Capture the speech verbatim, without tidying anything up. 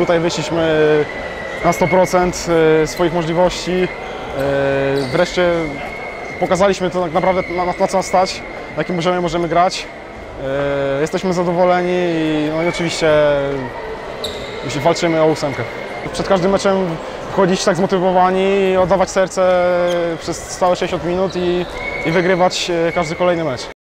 Tutaj wyszliśmy na sto procent swoich możliwości. Wreszcie pokazaliśmy to tak naprawdę na, na co nas stać, na jakim poziomie możemy grać. Jesteśmy zadowoleni i, no i oczywiście walczymy o ósemkę. Przed każdym meczem wchodzić tak zmotywowani, oddawać serce przez całe sześćdziesiąt minut i, i wygrywać każdy kolejny mecz.